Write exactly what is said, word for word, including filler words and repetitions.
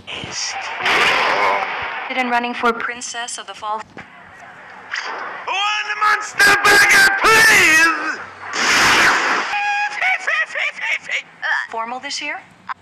In running for Princess of the Fall. One monster burger, please! Formal this year?